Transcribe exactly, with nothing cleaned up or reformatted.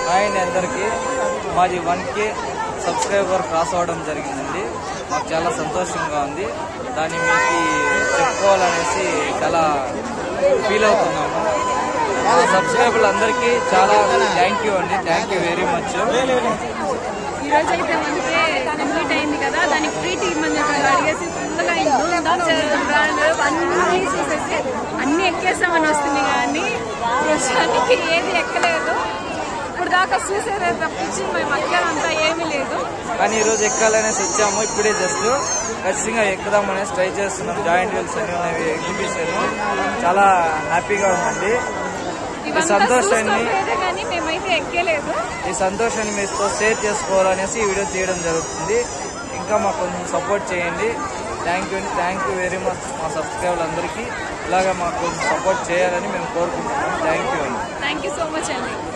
Hi అండి అందరికీ. మాది వన్ కే సబ్స్క్రైబర్ క్రాస్ అవ్వడం జరిగిందండి. మాకు చాలా సంతోషంగా ఉంది. దాన్ని మీకు చెప్పుకోవాలనేసి చాలా ఫీల్ అవుతున్నాము. మా సబ్స్క్రైబర్లు అందరికీ చాలా థ్యాంక్ యూ అండి. Thank you very much. ఈరోజైతే మనకి కంప్లీట్ అయింది కదా, దానికి ఫ్రీ ట్రీట్మెంట్ అడిగేసి ఫుల్గా అన్ని చూసేసి అన్ని ఎక్కేసామని వస్తుంది. కానీ ప్రస్తుతానికి ఏది ఎక్కలేదు. ఇప్పుడు దాకా చూసేదే తప్పించి మేము ఎక్కాలంతా ఏమీ లేదు. కానీ ఈరోజు ఎక్కాలనేసి వచ్చాము. ఇప్పుడే జస్ట్ ఖచ్చితంగా ఎక్కుదామనేసి ట్రై చేస్తున్నాం. జాయింట్ వీల్స్ అనేవి ఎగ్జిబిషన్ చాలా హ్యాపీగా ఉందండి. ఈ సంతోషాన్ని మేమైతే ఎక్కలేదు. ఈ సంతోషాన్ని మీతో షేర్ చేసుకోవాలనేసి ఈ వీడియో తీయడం జరుగుతుంది. ఇంకా మాకు కొంచెం సపోర్ట్ చేయండి. Thank you thank you very much. మా సబ్స్క్రైబర్లు అందరికీ ఇలాగా మాకు కొంచెం సపోర్ట్ చేయాలని మేము కోరుకుంటున్నాం. థ్యాంక్ యూ అండి. థ్యాంక్ యూ సో మచ్ అండి.